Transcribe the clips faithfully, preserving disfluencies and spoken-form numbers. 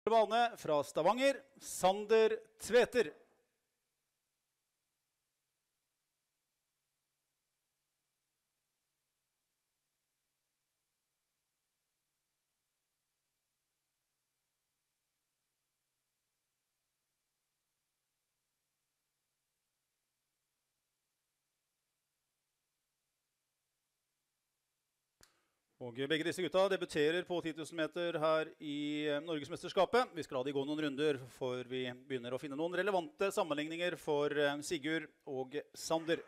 bane fra Stavanger, Sander Tveter. Og begge disse gutta debuterer på ti tusen meter her i Norgesmesterskapet. Vi skal la de gå noen runder for vi begynner å finne noen relevante sammenligninger for Sigurd og Sander.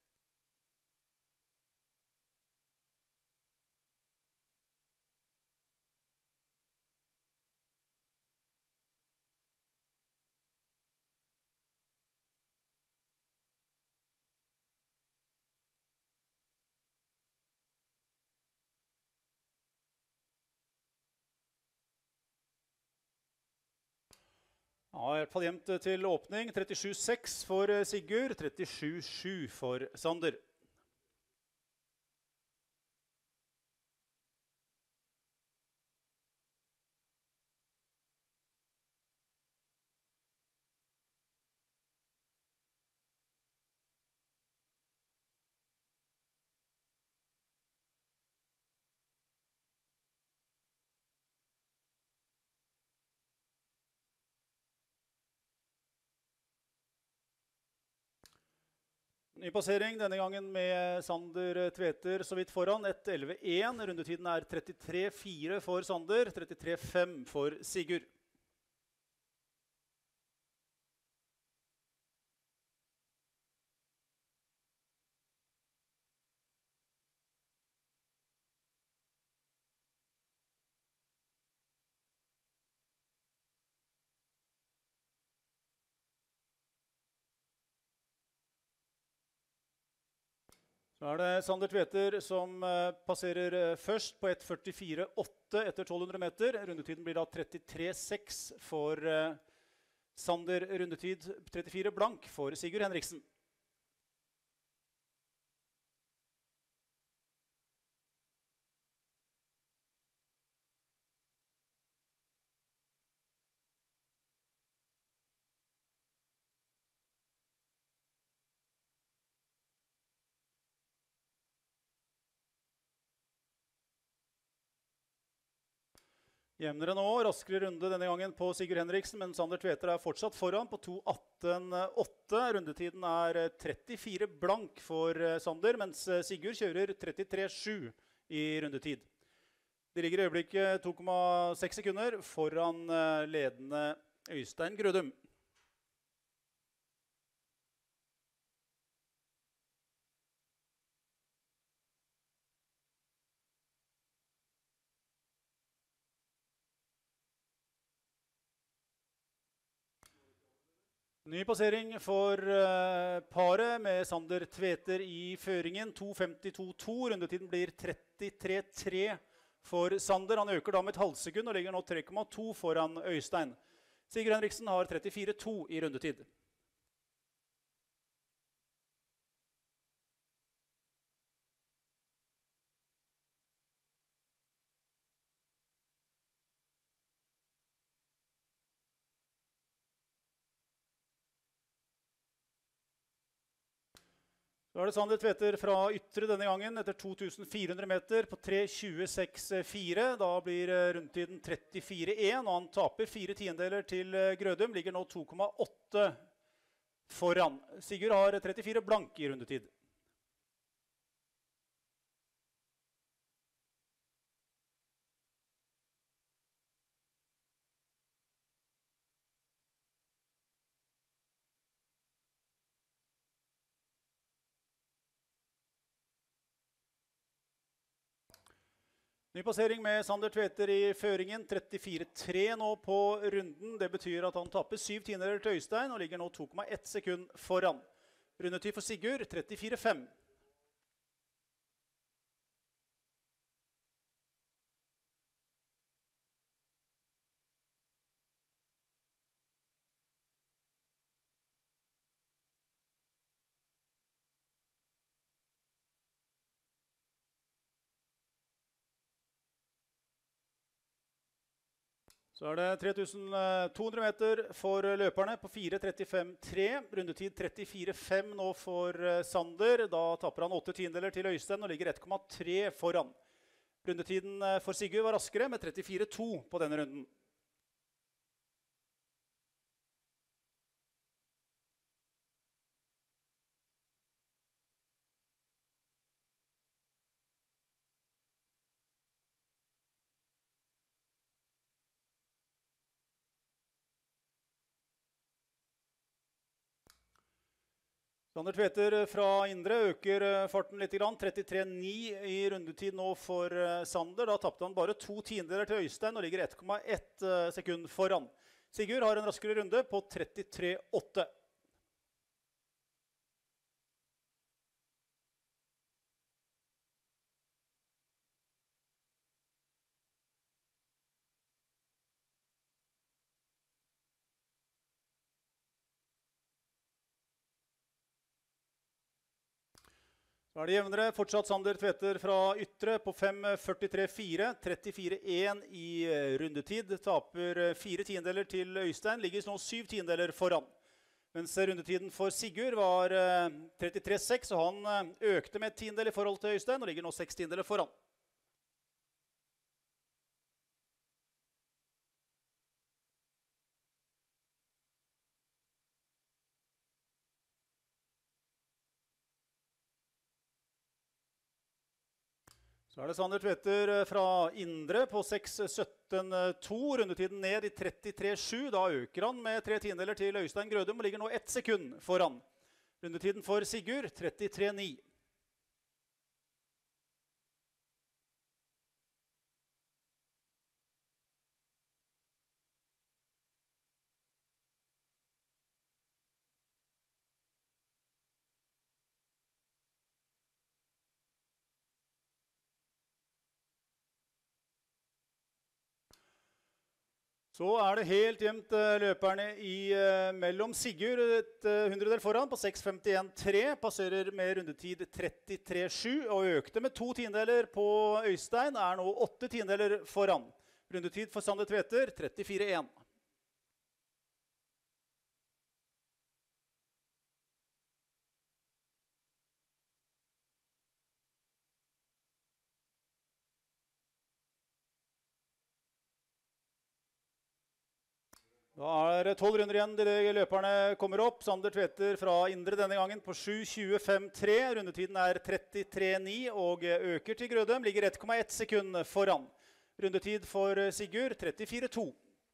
Ja, i hvert fall jevnt til åpning. trettisju seks for Sigurd, trettisju sju for Sander. Ny passering, denne gangen med Sander Tveter så vidt foran, ett elleve én. Rundetiden er trettitre fire for Sander, trettitre fem for Sigurd. Så er det Sander Tveter som passerer først på ett førtifire åtte etter tolv hundre meter. Rundetiden blir da trettitre seks for Sander, rundetid trettifire blank for Sigurd Henriksen. Jevnere nå, raskere runde denne gangen på Sigurd Henriksen, men Sander Tveter er fortsatt foran på to atten åtte. Rundetiden er trettifire blank for Sander, mens Sigurd kjører trettitre sju i rundetid. Det ligger i øyeblikket to komma seks sekunder foran ledende Øystein Grødum. Ny passering for uh, paret med Sander Tveter i føringen, to femtito to. Rundetiden blir trettitre tre for Sander. Han øker da med et halvsekund og ligger nå tre komma to foran Øystein. Sigurd Henriksen har trettifire to i rundetid. Så er det Sander Tveter fra ytre denne gangen etter to tusen fire hundre meter på tre tjue seks fire. Da blir rundtiden trettifire én, og han taper fire tiendeler til Grødum. Ligger nå to komma åtte foran. Sigurd har trettifire blank i rundetid. Ny passering med Sander Tveter i føringen, trettifire tre nå på runden. Det betyr at han taper syv tiendeler til Øystein og ligger nå to komma ett sekund foran. Rundetid for Sigurd, trettifire fem. Så er det tre tusen to hundre meter for løperne på fire trettifem tre. Rundetid trettifire fem nå for Sander. Da tapper han åtte tiendeler til Øystein og ligger ett komma tre foran. Rundetiden for Sigurd var raskere med trettifire to på denne runden. Sander Tveter fra Indre øker farten litt, trettitre ni i rundetid nå for Sander. Da tappte han bare to tiendeler til Øystein og ligger ett komma ett sekund foran. Sigurd har en raskere runde på trettitre åtte. Så er det jevnere. Fortsatt Sander Tveter fra Ytre på fem førtitre fire. trettifire én i rundetid. Taper fire tiendeler til Øystein. Ligger nå syv tiendeler foran. Mens rundetiden for Sigurd var trettitre seks, og han økte med et tiendel i forhold til Øystein, og ligger nå seks tiendeler foran. Så er det Sander Tveter fra Indre på seks sytten to. Rundetiden ned i trettitre sju. Da øker han med tre tiendeler til Øystein Grødum og ligger nå ett sekund foran. Rundetiden for Sigurd trettitre ni. Så er det helt jevnt løperne i mellom. Sigurd et hundredel foran på seks femtien tre, passerer med rundetid trettitre sju og økte med to tiendeler på Øystein, er nå åtte tiendeler foran. Rundetid for Sander Tveter trettifire én. Da er det tolv runder igjen til de løperne kommer opp. Sander Tveter fra Indre denne gangen på sju tjuefem tre. Rundetiden er trettitre ni og øker til Grødem. Ligger ett komma ett sekund foran. Rundetid for Sigurd trettifire to.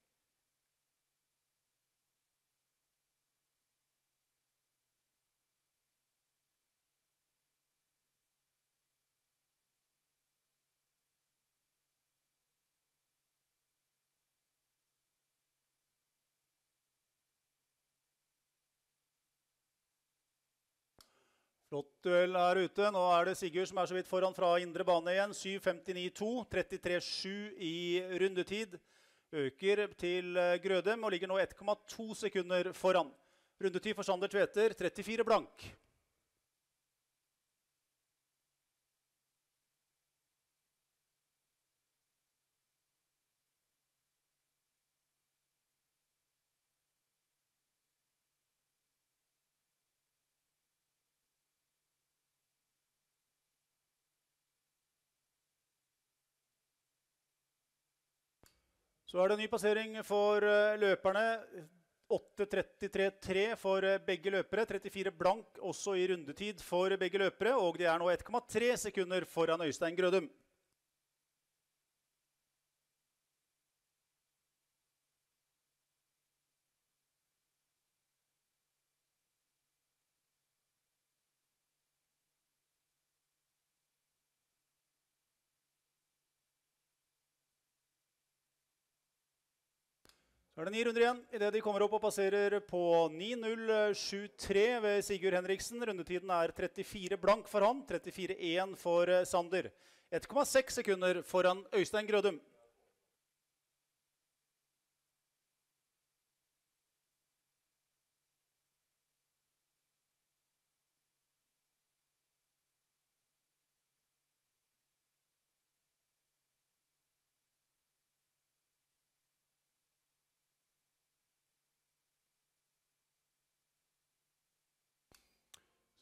Flott duell er ute. Nå er det Sigurd som er så vidt foran fra Indre bane igjen. syv femtini to, trettitre sju i rundetid. Øker til Grødem og ligger nå ett komma to sekunder foran. Rundetid for Sander Tveter trettifire blank. Så er det ny passering for løperne. åtte trettitre tre for begge løpere. trettifire blank også i rundetid for begge løpere. Og det er nå ett komma tre sekunder foran Øystein Grødum. Så er det ni runder igjen i det de kommer opp og passerer på ni null sju tre ved Sigurd Henriksen. Rundetiden er trettifire blank for han, trettifire én for Sander. ett komma seks sekunder foran Øystein Grødum.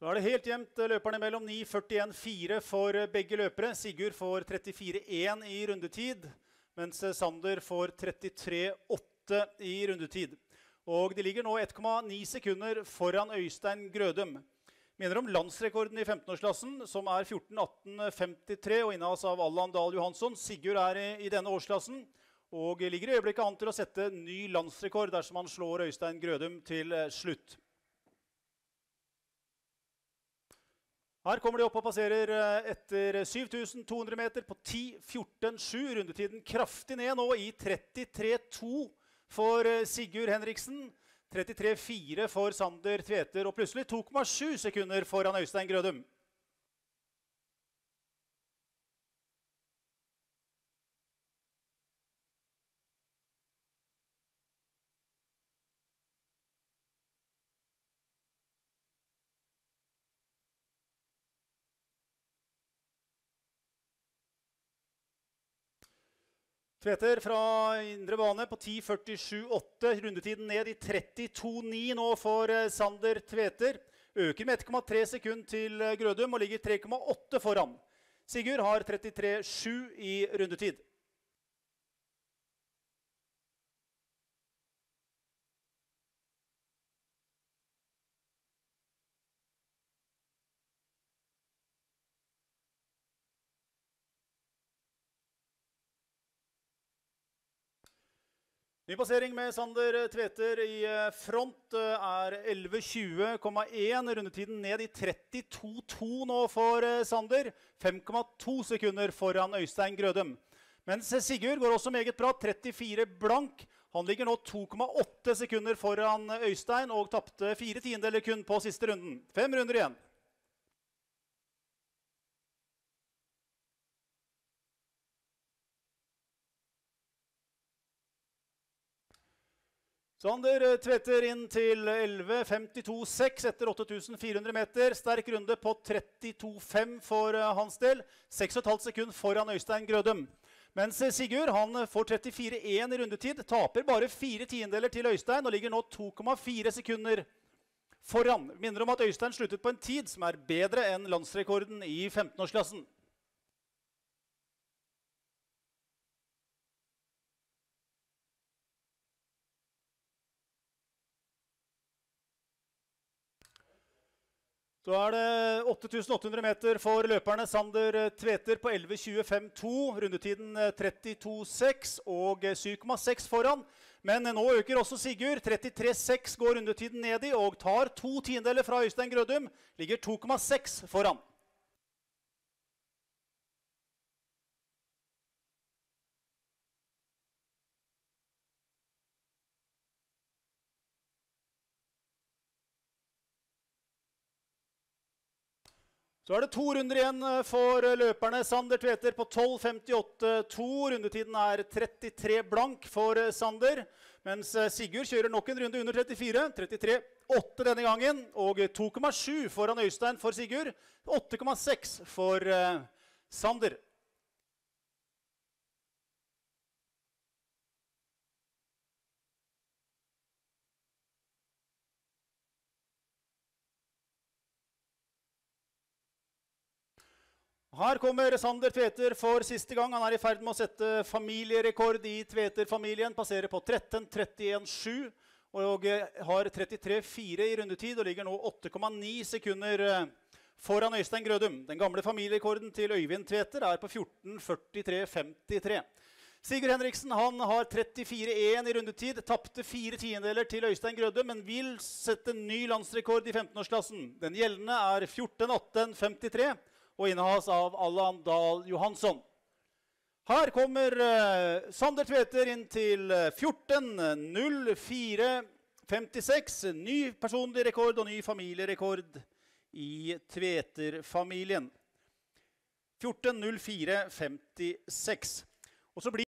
Så er det helt jevnt løperne mellom ni førtien fire for begge løpere. Sigurd får trettifire én i rundetid, mens Sander får trettitre åtte i rundetid. Og de ligger nå ett komma ni sekunder foran Øystein Grødum. Minner om landsrekorden i femten-årsklassen, som er fjorten atten femtitre, og innehas av Allan Dahl Johansson. Sigurd er i, i denne årsklassen, og ligger i øyeblikket an til å sette ny landsrekord dersom han slår Øystein Grødum til slutt. Her kommer de opp og passerer etter syv tusen to hundre meter på ti fjorten sju. Rundetiden kraftig ned nå i trettitre to for Sigurd Henriksen. trettitre fire for Sander Tveter, og plutselig to komma sju sekunder foran Øystein Grødum. Tveter fra indre bane på ti førtisju åtte, rundetiden ned i trettito ni nå for Sander Tveter. Øker med ett komma tre sekund til Grødum og ligger tre komma åtte foran. Sigurd har trettitre sju i rundetid. Ny passering med Sander Tveter i front er elleve tjue komma én. Rundetiden ned i trettito to nå for Sander. fem komma to sekunder foran Øystein Grødum. Mens Sigurd går også meget bra, trettifire blank. Han ligger nå to komma åtte sekunder foran Øystein og tappte fire tiendeler kun på siste runden. Fem runder igjen. Sander Tveter inn til elleve femtito seks etter åtte tusen fire hundre meter. Sterk runde på trettito fem for hans del. seks komma fem sekund foran Øystein Grødum. Mens Sigurd han får trettifire én i rundetid. Taper bare fire tiendeler til Øystein og ligger nå to komma fire sekunder foran. Minner om at Øystein sluttet på en tid som er bedre enn landsrekorden i femten-årsklassen. Så er det åtte tusen åtte hundre meter for løperne. Sander Tveter på elleve tjuefem to, rundetiden trettito seks og syv komma seks foran. Men nå øker også Sigurd. trettitre seks går rundetiden ned i og tar to tiendeler fra Øystein Grødum. Ligger to komma seks foran. Så er det to runder igjen for løperne. Sander Tveter på tolv femtiåtte to. Rundetiden er trettitre blank for Sander. Mens Sigurd kjører nok en runde under trettifire. trettitre åtte denne gangen. Og to komma sju foran Øystein for Sigurd. åtte komma seks for Sander. Her kommer Sander Tveter for siste gang. Han er i ferd med å sette familierekord i Tveter-familien. Passerer på tretten trettien sju og har trettitre fire i rundetid og ligger nå åtte komma ni sekunder foran Øystein Grødum. Den gamle familierekorden til Øyvind Tveter er på fjorten førtitre femtitre. Sigurd Henriksen han har trettifire én i rundetid, tappte fire tiendeler til Øystein Grødum, men vil sette ny landsrekord i femten-årsklassen. Den gjeldende er fjorten atten femtitre. Og innehas av Allan Dahl Johansson. Her kommer uh, Sander Tveter inn til fjorten null fire femtiseks. Ny personlig rekord og ny familierekord i Tveter-familien. fjorten null fire femtiseks. Og så blir